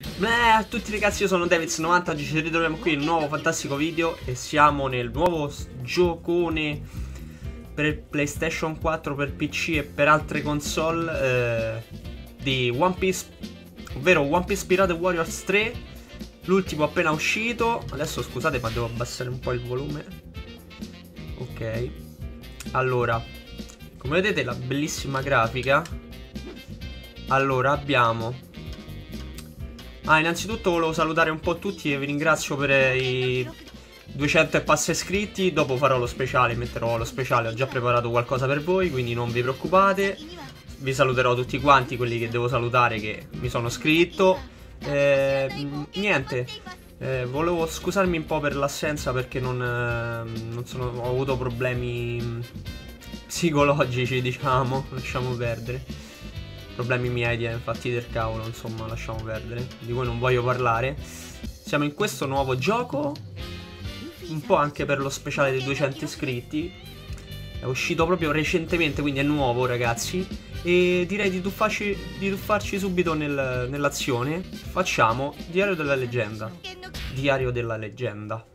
A tutti ragazzi, io sono Davids90, oggi ci ritroviamo qui in un nuovo fantastico video e siamo nel nuovo giocone per PlayStation 4, per PC e per altre console di One Piece, ovvero One Piece Pirate Warriors 3, l'ultimo appena uscito. Adesso scusate ma devo abbassare un po' il volume. Ok. Allora, come vedete la bellissima grafica. Allora abbiamo... innanzitutto volevo salutare un po' tutti e vi ringrazio per i 200 e passa iscritti. Dopo farò lo speciale, metterò lo speciale, ho già preparato qualcosa per voi, quindi non vi preoccupate. Vi saluterò tutti quanti, quelli che devo salutare che mi sono iscritto. Niente, volevo scusarmi un po' per l'assenza perché ho avuto problemi psicologici, diciamo, lasciamo perdere. Problemi miei, infatti del cavolo, insomma, lasciamo perdere. Di cui non voglio parlare. Siamo in questo nuovo gioco, un po' anche per lo speciale dei 200 iscritti. È uscito proprio recentemente, quindi è nuovo, ragazzi. E direi di tuffarci subito nell'azione. Facciamo Diario della Leggenda. Diario della Leggenda.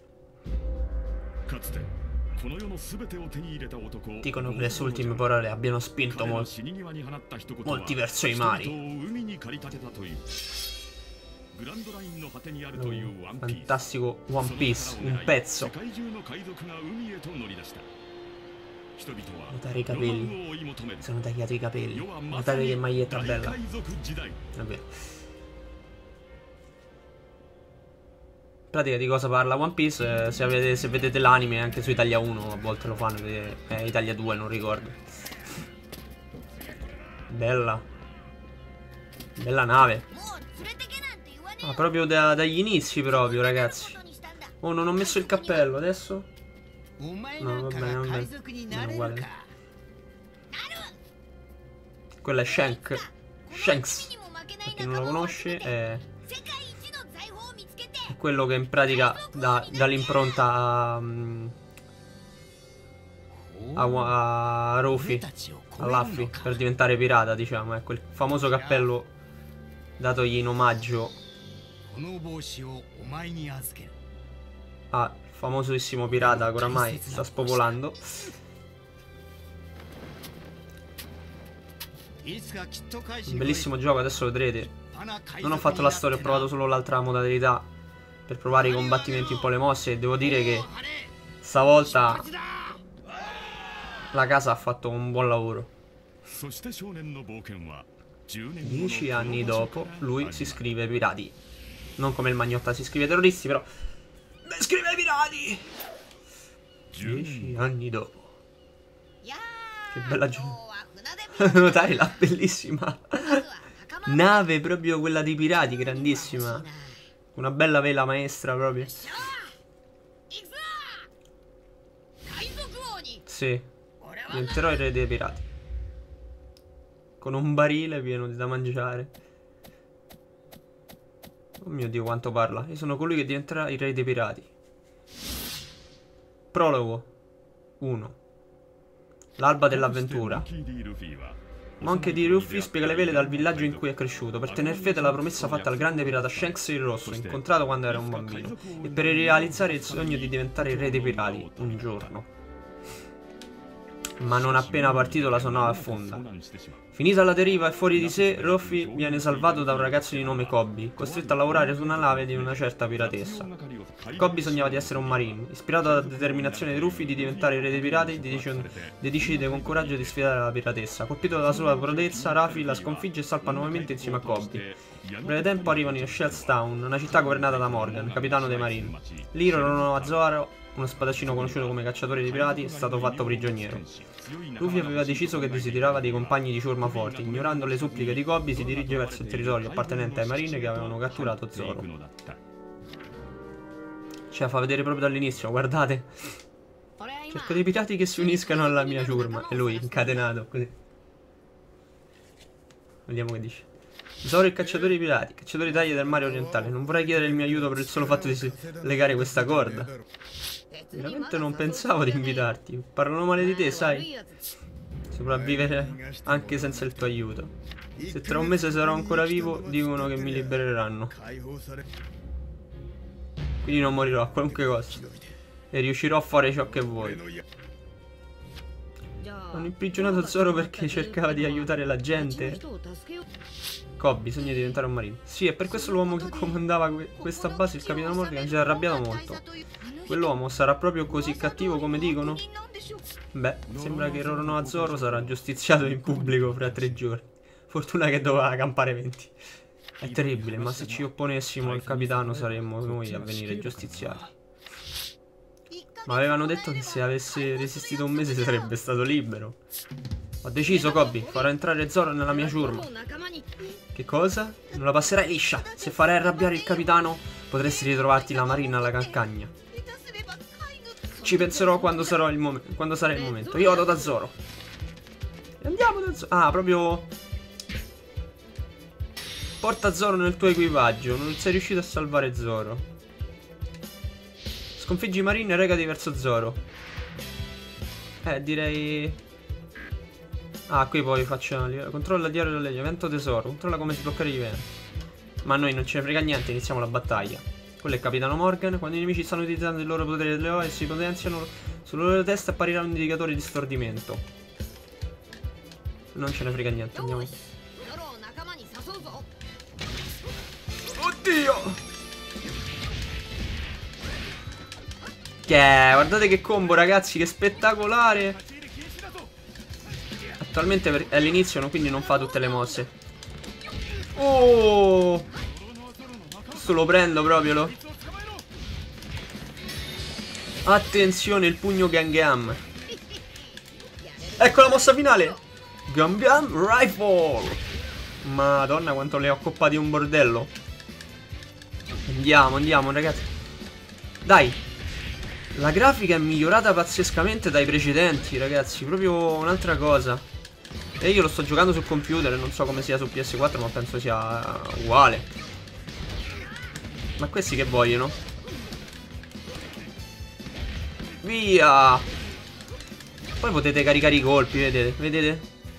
Dicono che le sue ultime parole abbiano spinto molti verso i mari. Fantastico One Piece, un pezzo. Notare i capelli. Sono tagliati i capelli. Notare che maglietta bella. È vero. In pratica di cosa parla One Piece? Se vedete l'anime anche su Italia 1 a volte lo fanno, Italia 2 non ricordo. Bella. Bella nave. Proprio dagli inizi proprio, ragazzi. Oh, non ho messo il cappello adesso? No, va bene, va bene. Non è uguale. Quella è Shanks. Per chi non lo conosce è quello che in pratica dà l'impronta a Rufy, a Luffy, per diventare pirata, diciamo. Ecco, il famoso cappello datogli in omaggio al famosissimo pirata che oramai sta spopolando. Un bellissimo gioco, adesso vedrete. Non ho fatto la storia, ho provato solo l'altra modalità per provare i combattimenti, un po' le mosse, e devo dire che stavolta la casa ha fatto un buon lavoro. 10 anni dopo lui si iscrive ai pirati. Non come il Magnotta si iscrive ai terroristi, però si iscrive ai pirati. 10 anni dopo. Che bella giornata. Notare la bellissima nave, proprio quella dei pirati, grandissima. Una bella vela maestra proprio. Sì, diventerò il re dei pirati. Con un barile pieno da mangiare. Oh mio Dio, quanto parla. Io sono colui che diventerà il re dei pirati. Prologo 1. L'alba dell'avventura. Monk di Luffy spiega le vele dal villaggio in cui è cresciuto, per tener fede alla promessa fatta al grande pirata Shanks il Rosso, incontrato quando era un bambino, e per realizzare il sogno di diventare il re dei pirati, un giorno. Ma non appena partito la sua nave affonda. Finita la deriva e fuori di sé, Luffy viene salvato da un ragazzo di nome Koby, costretto a lavorare su una nave di una certa piratessa. Koby sognava di essere un marine. Ispirato dalla determinazione di Luffy di diventare il re dei pirati, decide con coraggio di sfidare la piratessa. Colpito dalla sua prodezza, Rafy la sconfigge e salpa nuovamente insieme a Koby. In breve tempo arrivano in Shell's Town, una città governata da Morgan, capitano dei marine. Lì Roronoa Zoro, uno spadaccino conosciuto come cacciatore di pirati, è stato fatto prigioniero. Luffy aveva deciso che desiderava dei compagni di ciurma forti. Ignorando le suppliche di Koby, si dirige verso il territorio appartenente ai marine che avevano catturato Zoro. Cioè, fa vedere proprio dall'inizio, guardate. Cerco dei pirati che si uniscano alla mia ciurma. E lui, incatenato, così. Vediamo che dice. Zoro il cacciatore di pirati, cacciatore di taglie del mare orientale. Non vorrei chiedere il mio aiuto per il solo fatto di legare questa corda. Veramente non pensavo di invitarti. Parlano male di te, sai? Sopravvivere anche senza il tuo aiuto. Se tra un mese sarò ancora vivo, dicono che mi libereranno. Quindi non morirò a qualunque costo. E riuscirò a fare ciò che vuoi. Hanno imprigionato Zoro perché cercava di aiutare la gente. Cobby, sogna di diventare un marino. Sì, e per questo l'uomo che comandava questa base, il capitano Morgan, si è arrabbiato molto. Quell'uomo sarà proprio così cattivo come dicono? Beh, sembra che Roronoa Zoro sarà giustiziato in pubblico fra 3 giorni. Fortuna che doveva campare 20. È terribile, ma se ci opponessimo al capitano saremmo noi a venire giustiziati. Ma avevano detto che se avesse resistito un mese sarebbe stato libero. Ho deciso, Cobby, farò entrare Zoro nella mia ciurma. Che cosa? Non la passerai liscia. Se farai arrabbiare il capitano, potresti ritrovarti la marina alla calcagna. Ci penserò quando sarà il momento. Io vado da Zoro. Andiamo da Zoro. Ah, proprio... Porta Zoro nel tuo equipaggio. Non sei riuscito a salvare Zoro. Sconfiggi i marini e recati verso Zoro. Direi... Ah, qui poi faccio... Controlla il diario della legge. Evento tesoro. Controlla come sbloccare gli eventi. Ma a noi non ce ne frega niente. Iniziamo la battaglia. Quello è il capitano Morgan. Quando i nemici stanno utilizzando il loro potere delle OE e si potenziano, sulle loro teste apparirà un indicatore di stordimento. Non ce ne frega niente. Andiamo. Oddio! Guardate che combo, ragazzi, che spettacolare! Attualmente è all'inizio, quindi non fa tutte le mosse. Oh! Questo lo prendo proprio, Attenzione, il pugno Gangam. Ecco la mossa finale. Gangam Rifle. Madonna, quanto le ho accoppati un bordello. Andiamo, ragazzi. Dai. La grafica è migliorata pazzescamente dai precedenti, ragazzi. Proprio un'altra cosa. E io lo sto giocando sul computer. Non so come sia su PS4, ma penso sia uguale. Ma questi che vogliono? Via! Poi potete caricare i colpi, vedete? Vedete?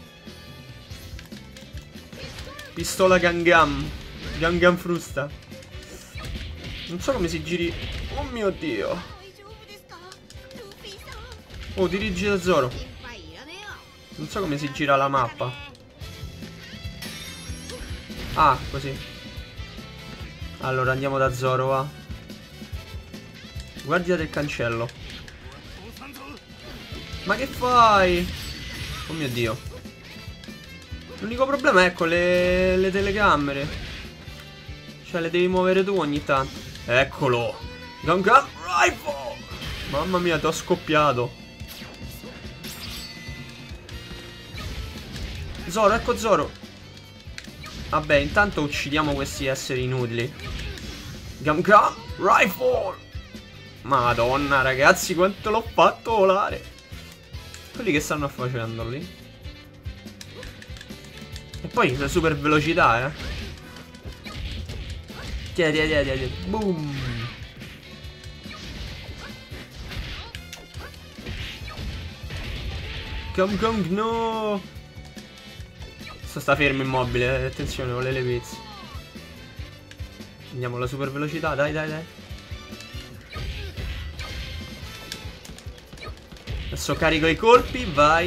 Pistola Gangam. Gangam frusta. Non so come si giri. Oh mio Dio. Oh, dirigi da Zoro. Non so come si gira la mappa. Ah, così. Allora andiamo da Zoro, va. Guardia del cancello. Ma che fai? Oh mio Dio. L'unico problema è ecco le telecamere. Cioè le devi muovere tu ogni tanto. Eccolo. Gangam Rifle. Mamma mia, ti ho scoppiato. Zoro, ecco Zoro. Vabbè, intanto uccidiamo questi esseri inutili. Gangam Rifle. Madonna, ragazzi, quanto l'ho fatto volare. Quelli che stanno facendo lì. E poi la super velocità, Tieni. Boom. Gong, no. Sta fermo immobile, attenzione, vuole le pizze. Andiamo alla super velocità, dai. Adesso carico i colpi, vai.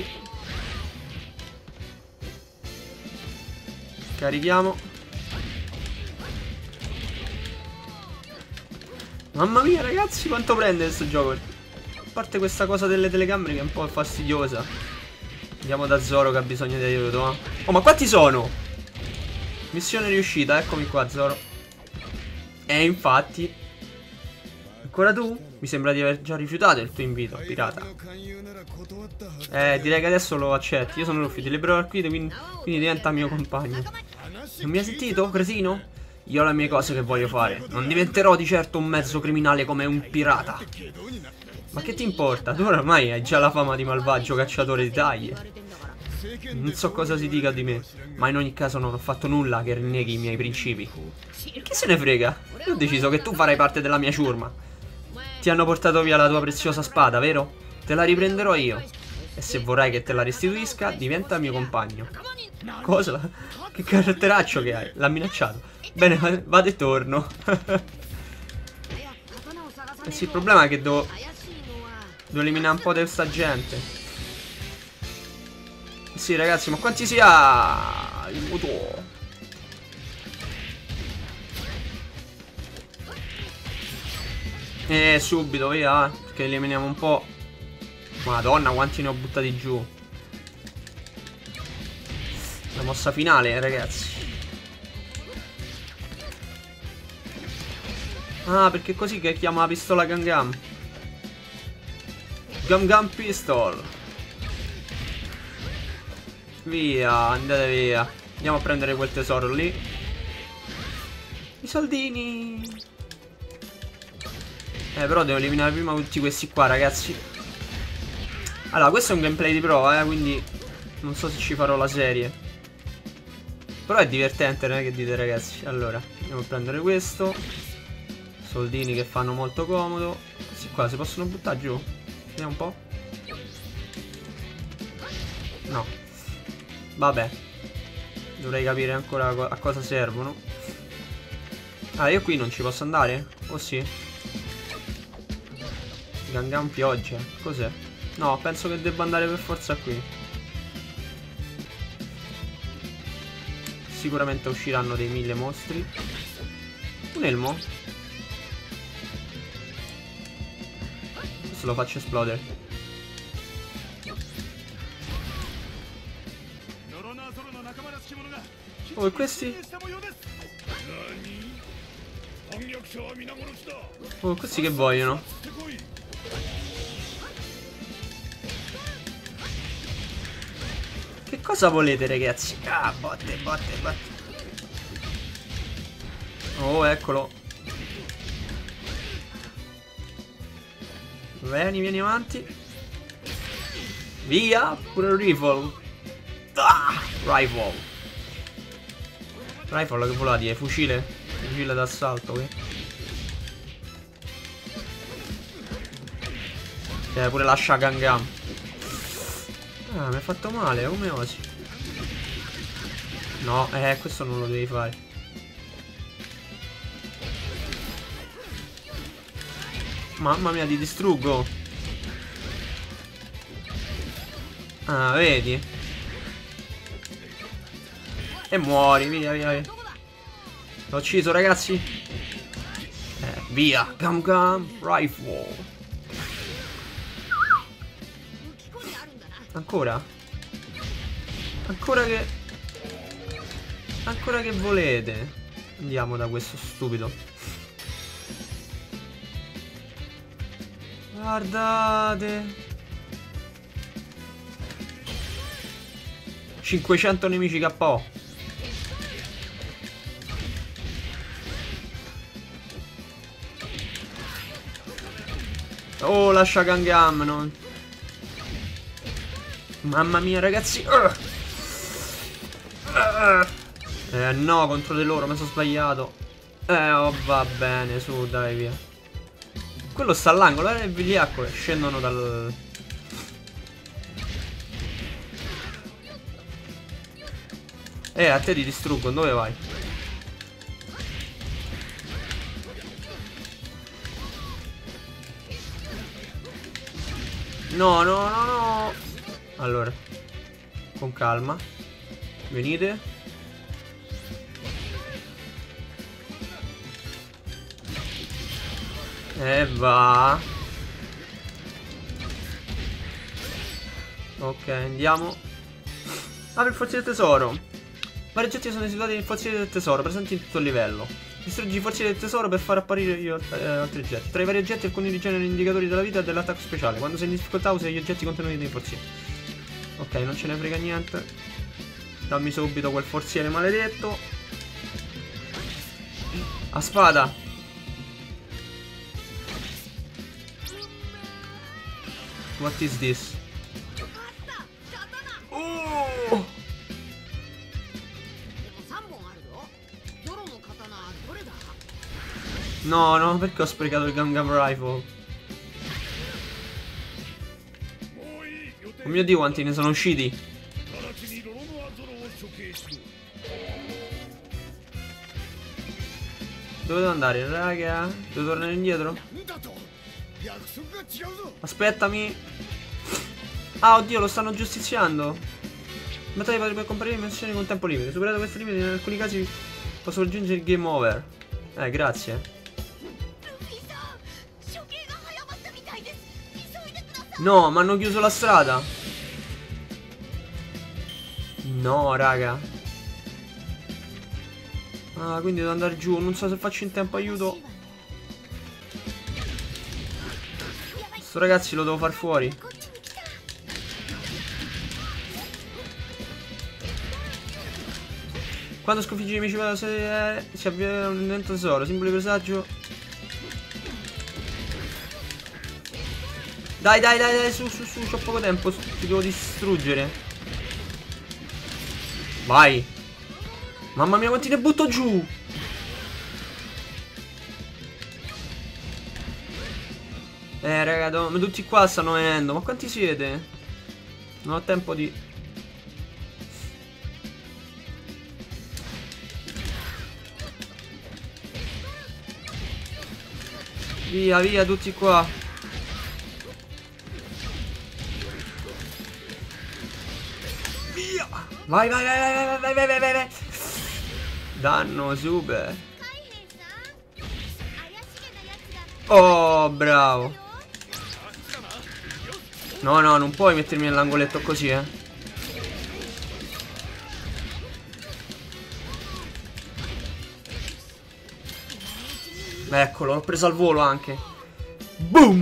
Carichiamo. Mamma mia, ragazzi, quanto prende questo gioco. A parte questa cosa delle telecamere che è un po' fastidiosa. Andiamo da Zoro che ha bisogno di aiuto. Oh, ma quanti sono? Missione riuscita, eccomi qua, Zoro. Infatti. Ancora tu? Mi sembra di aver già rifiutato il tuo invito, pirata. Direi che adesso lo accetti. Io sono Luffy, ti libererò dal qui, quindi diventa mio compagno. Non mi hai sentito, cretino? Io ho le mie cose che voglio fare. Non diventerò di certo un mezzo criminale come un pirata. Ma che ti importa? Tu ormai hai già la fama di malvagio cacciatore di taglie. Non so cosa si dica di me, ma in ogni caso non ho fatto nulla che rinneghi i miei principi. Chi se ne frega? Io ho deciso che tu farai parte della mia ciurma. Ti hanno portato via la tua preziosa spada, vero? Te la riprenderò io. E se vorrai che te la restituisca, diventa mio compagno. Cosa? Che caratteraccio che hai? L'ha minacciato. Bene, vado e torno. Eh sì, il problema è che devo eliminare un po' di questa gente. Sì, ragazzi, ma quanti si ha? Il mutuo. Subito, via. Che eliminiamo un po'. Madonna, quanti ne ho buttati giù. La mossa finale, ragazzi. Ah, perché è così che chiama la pistola Gum Gum. Gum Gum Pistol. Via, andate via. Andiamo a prendere quel tesoro lì. I soldini. Però devo eliminare prima tutti questi qua, ragazzi. Allora, questo è un gameplay di prova, quindi non so se ci farò la serie. Però è divertente, non è che dite, ragazzi. Allora, andiamo a prendere questo. Soldini che fanno molto comodo. Questi qua si possono buttare giù? Vediamo un po'. No. Vabbè. Dovrei capire ancora a cosa servono. Ah, io qui non ci posso andare? Oh sì. Gangan pioggia. Cos'è? No, penso che debba andare per forza qui. Sicuramente usciranno dei 1000 mostri. Un elmo. Questo lo faccio esplodere. Oh, e questi? Oh, questi che vogliono? Che cosa volete, ragazzi? Ah, botte, botte, botte. Oh, eccolo. Vieni avanti. Via, pure il rifle. Ah, rifle. Rifle che voleva dire? Fucile? Fucile d'assalto, pure la Shagangan. Ah, mi ha fatto male, come osi? No, questo non lo devi fare. Mamma mia, ti distruggo. Ah, vedi? E muori, via, via, via. L'ho ucciso, ragazzi. Via. Gum Gum Rifle. Ancora? Ancora che volete? Andiamo da questo stupido. Guardate. 500 nemici KO. Oh, lascia Gangam, non... Mamma mia, ragazzi. No, contro di loro, mi sono sbagliato. Oh, va bene, su, dai, via. Quello sta all'angolo, il vigliacco. Scendono dal... a te ti distruggo, dove vai? No, no, no, no. Allora, con calma. Venite. Va. Ok, andiamo. Apri il forziere del tesoro. Vari oggetti sono situati nel forziere del tesoro, presenti in tutto il livello. Distruggi i forzieri del tesoro per far apparire gli altri oggetti. Tra i vari oggetti alcuni rigenerano indicatori della vita e dell'attacco speciale. Quando sei in difficoltà usa gli oggetti contenuti nei forzieri. Ok, non ce ne frega niente. Dammi subito quel forziere maledetto. A spada. What is this? Oh! No, no, perché ho sprecato il Gum Gum Rifle? Oh mio Dio, quanti ne sono usciti? Dove devo andare, raga? Devo tornare indietro? Aspettami. Ah, oddio, lo stanno giustiziando. In battaglia potrebbe comparire dimensioni con tempo limite. Superato questo limite, in alcuni casi posso raggiungere il game over. Grazie. No, mi hanno chiuso la strada. No, raga. Ah, quindi devo andare giù. Non so se faccio in tempo, aiuto. Sto ragazzi lo devo far fuori. Quando sconfiggi i nemici si avvia un lento tesoro, simbolo di presagio. Dai, dai, dai, dai, su, c'ho poco tempo, ti devo distruggere. Vai. Mamma mia, quanti ne butto giù. Raga, ma tutti qua stanno venendo. Ma quanti siete? Non ho tempo di... Via, via, tutti qua. Via. Vai, vai, vai, vai, vai, vai, vai, vai, vai. Danno, super. Oh, bravo. No, no, non puoi mettermi nell'angoletto così, Eccolo, l'ho preso al volo anche. Boom!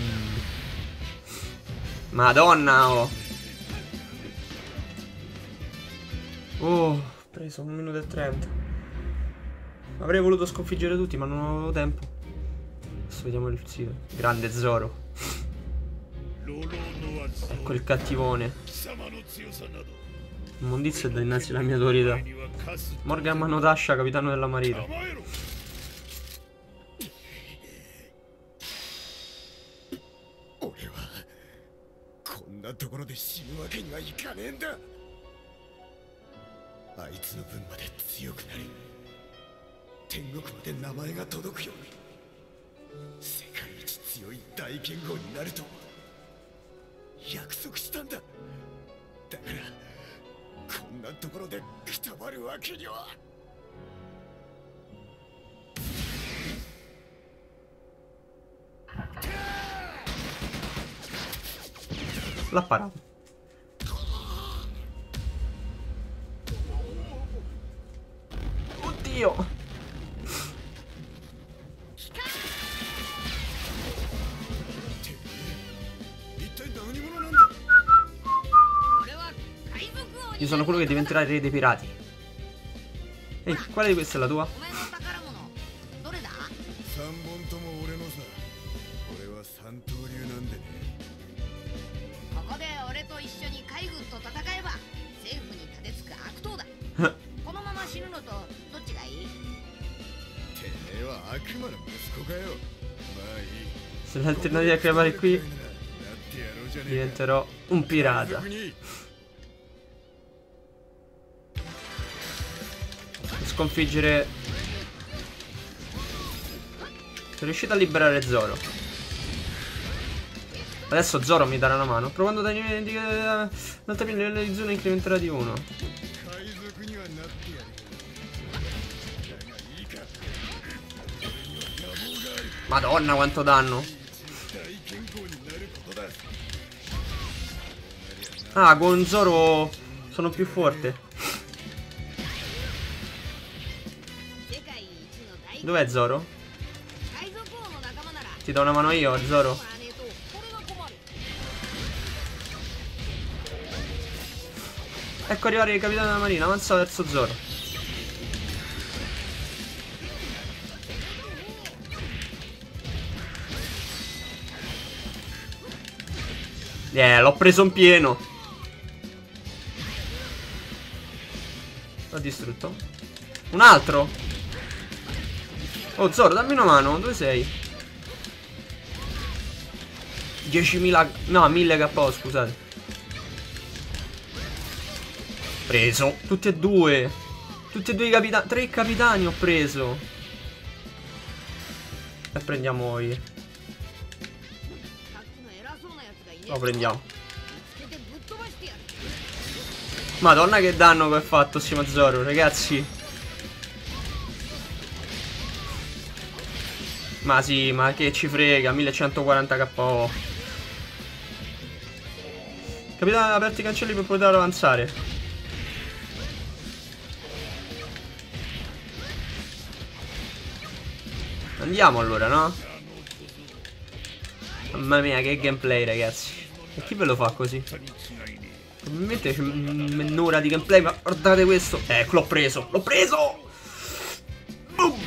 Madonna, oh. Ho preso 1 minuto e 30. Avrei voluto sconfiggere tutti, ma non avevo tempo. Adesso vediamo il sito. Grande Zoro. Ecco il cattivone. Immondizia è da innanzi la mia autorità. Morgan Manotasha, capitano della marina. なところで死ぬわけにはいかねえんだ。あいつの分まで強くなり、天国まで名前が届くように、世界一強い大剣豪になると約束したんだ。だからこんなところでくたばるわけには。 L'ha parato. Oddio. Io sono quello che diventerà il re dei pirati. Ehi, quale di queste è la tua? Se l'alternativa a chiamare qui, diventerò un pirata. Sconfiggere. Sono riuscito a liberare Zoro. Adesso Zoro mi darà una mano. Provando da livello di zona incrementerà di 1. Madonna quanto danno. Ah, con Zoro sono più forte. Dov'è Zoro? Ti do una mano io, Zoro. Ecco arrivare il capitano della marina. Avanza verso Zoro. L'ho preso in pieno. L'ho distrutto. Un altro? Oh Zoro, dammi una mano. Dove sei? 10.000. No, 1000 KO, scusate. Preso. Tutti e due. Tutti e due i capitani. 3 capitani ho preso. E prendiamo i... Lo prendiamo. Madonna che danno che ha fatto Zoro, ragazzi. Ma sì, ma che ci frega, 1140 KO. Capitano, aperti i cancelli per poter avanzare. Andiamo allora, no? Mamma mia, che gameplay, ragazzi. E chi ve lo fa così? Probabilmente c'è un'ora di gameplay, ma guardate questo. Ecco, l'ho preso, l'ho preso! Boom!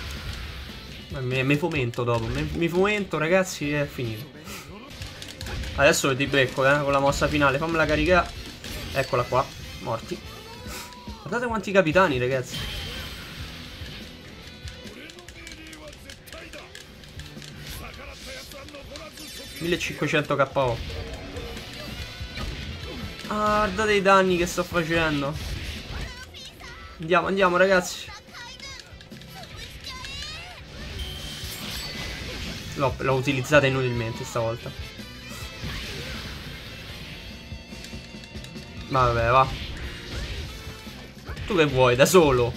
Mi fomento dopo, mi fomento, ragazzi, è finito. Adesso ti becco, con la mossa finale. Fammela caricare. Eccola qua, morti. Guardate quanti capitani, ragazzi. $1500 KO. Ah, guardate i danni che sto facendo. Andiamo, andiamo, ragazzi. L'ho utilizzata inutilmente stavolta. Vabbè, va. Tu che vuoi, da solo?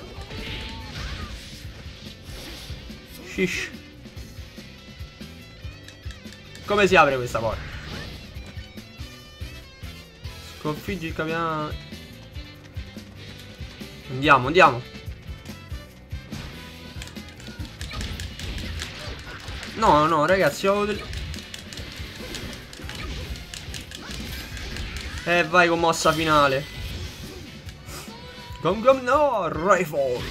Shish. Come si apre questa porta? Sconfiggi il capitano. Andiamo, andiamo. No, no, ragazzi, ho vai con mossa finale. Gom gom no, rifle.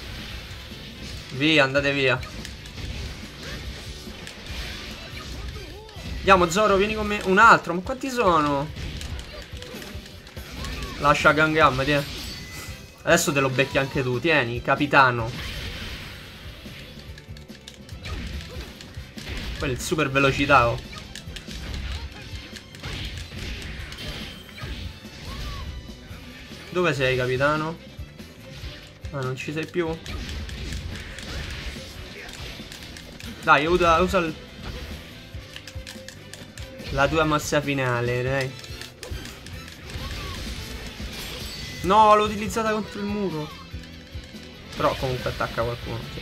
Via, andate via. Andiamo, Zoro, vieni con me. Un altro, ma quanti sono? Lascia Gangam, tieni. Adesso te lo becchi anche tu, tieni, capitano. Quello è il super velocità, oh. Dove sei, capitano? Ah, non ci sei più? Dai, usa la tua mossa finale, dai. No, l'ho utilizzata contro il muro. Però comunque attacca qualcuno, sì.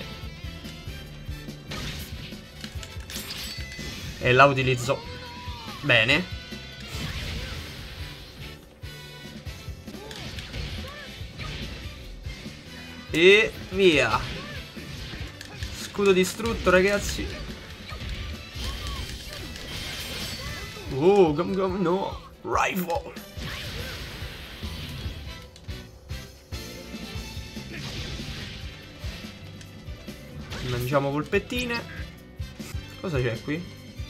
E la utilizzo. Bene. E via. Scudo distrutto, ragazzi. Oh, gum gum no. Rifle. Mangiamo polpettine. Cosa c'è qui?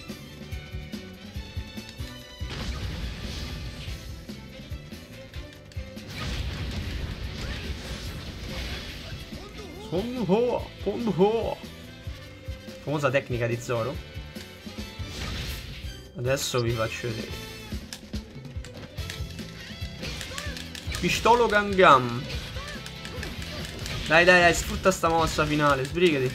Famosa tecnica di Zoro. Adesso vi faccio vedere. Pistolo Gangam. Dai, dai, dai, sfrutta sta mossa finale, sbrigati.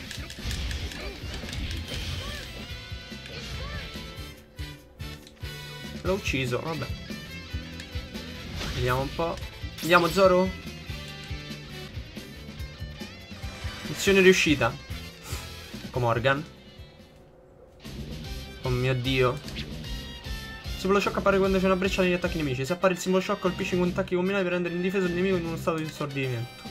L'ho ucciso, vabbè. Vediamo un po'. Andiamo, Zoro. Missione riuscita. Con Morgan. Oh mio dio. Il simbolo shock appare quando c'è una breccia negli attacchi nemici. Se appare il simbolo shock, colpisci con attacchi combinati per rendere indifeso il nemico in uno stato di stordimento.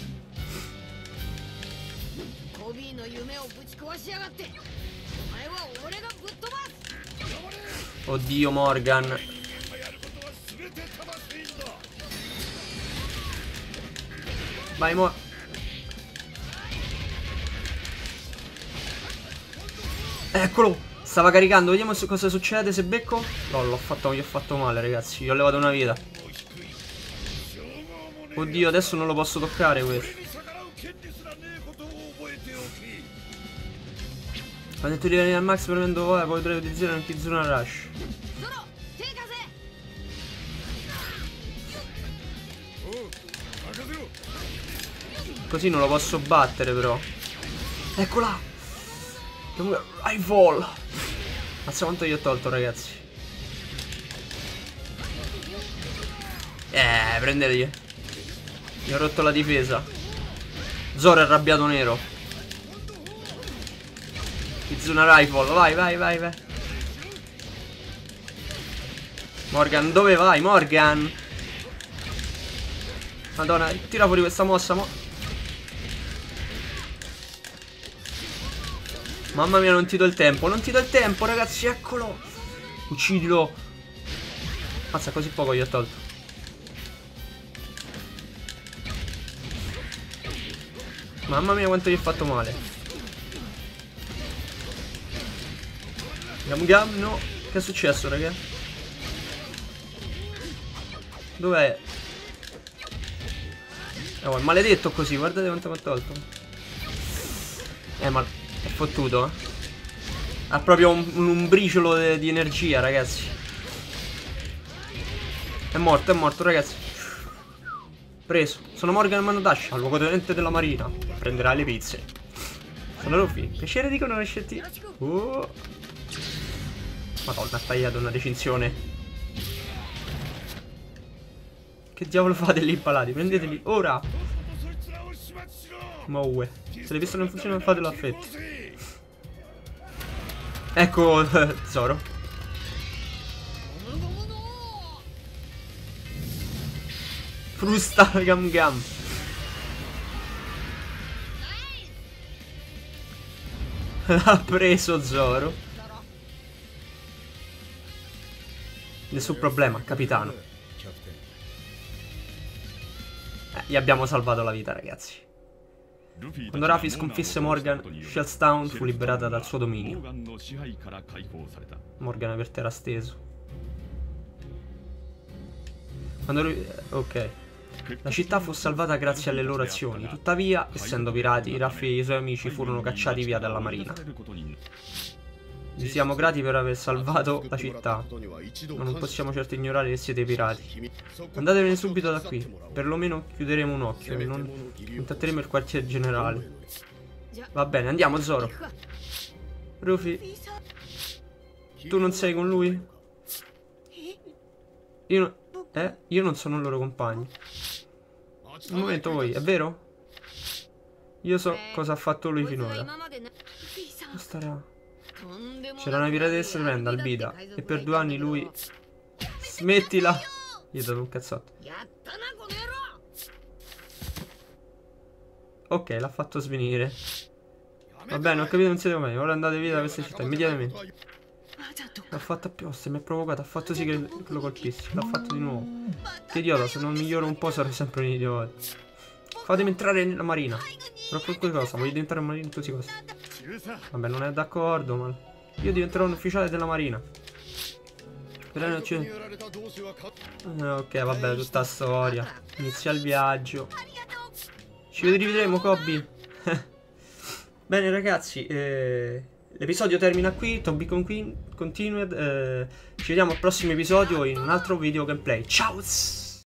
Oddio, Morgan. Vai, Eccolo. Stava caricando. Vediamo cosa succede se becco. No, gli ho fatto male, ragazzi. Gli ho levato una vita. Oddio, adesso non lo posso toccare questo. Quando tu livelli al max premendo poi potrai utilizzare un Kizuna Rush. Così non lo posso battere, però. Eccola. Rifle. Mazza quanto gli ho tolto, ragazzi. Prendeteli. Gli ho rotto la difesa. Zoro è arrabbiato nero. Kizuna Rifle. Vai, vai, vai, vai. Morgan, dove vai, Morgan? Madonna, tira fuori questa mossa, Mamma mia, non ti do il tempo. Non ti do il tempo, ragazzi, eccolo. Uccidilo. Mazza, così poco gli ho tolto. Mamma mia, quanto gli ho fatto male. Gam gam, no. Che è successo, raga? Dov'è? Oh, è maledetto così, guardate quanto mi ha tolto. Ma è fottuto, ha proprio un briciolo di energia, ragazzi. È morto, ragazzi. Preso. Sono Morgan Manodash, luogotenente della marina. Prenderà le pizze. Sono Luffy. Piacere di conoscerti. Madonna, ha tagliato una recinzione. Che diavolo fate lì impalati? Prendeteli ora. Moue. Se le pistole non funzionano, fatelo a fette. Ecco Zoro. Frusta gam gam. L'ha preso Zoro. Nessun problema, capitano. Gli abbiamo salvato la vita, ragazzi. Quando Raffi sconfisse Morgan, Shellstown fu liberata dal suo dominio. Morgan per terra steso. Quando lui... ok. La città fu salvata grazie alle loro azioni. Tuttavia, essendo pirati, Raffi e i suoi amici furono cacciati via dalla marina. Vi siamo grati per aver salvato la città, ma non possiamo certo ignorare che siete pirati. Andatevene subito da qui. Perlomeno chiuderemo un occhio e non contatteremo il quartier generale. Va bene, andiamo Zoro. Rufy, tu non sei con lui? Io non sono il loro compagno. Un momento voi, è vero? Io so cosa ha fatto lui finora. Starà. C'era una piratessa tremenda, Albida, e per 2 anni lui... Smettila! Gli ho dato un cazzotto. Ok, l'ha fatto svenire. Va bene, ho capito, non siete con me. Ora andate via da questa città, immediatamente. L'ha fatto apposta, mi ha provocato, ha fatto sì che lo colpissi. L'ha fatto di nuovo. Che idiota, se non miglioro un po' sarò sempre un idiota. Fatemi entrare nella marina. Però per quella cosa, voglio diventare un marino così così. Vabbè, non è d'accordo, ma io diventerò un ufficiale della marina. Ok, vabbè, tutta storia. Inizia il viaggio. Ci rivedremo, Cobby. Bene, ragazzi, l'episodio termina qui. To be continued. Ci vediamo al prossimo episodio in un altro video gameplay. Ciao!